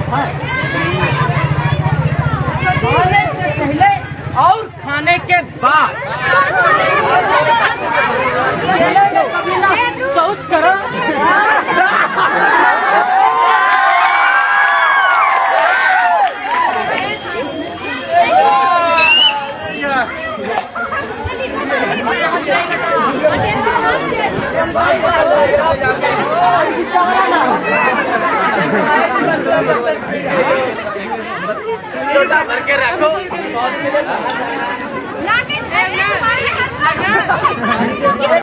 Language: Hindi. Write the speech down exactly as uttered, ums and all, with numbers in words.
खाने से पहले और खाने के बाद कभी ना सोच करो। लोटा भर के रखो।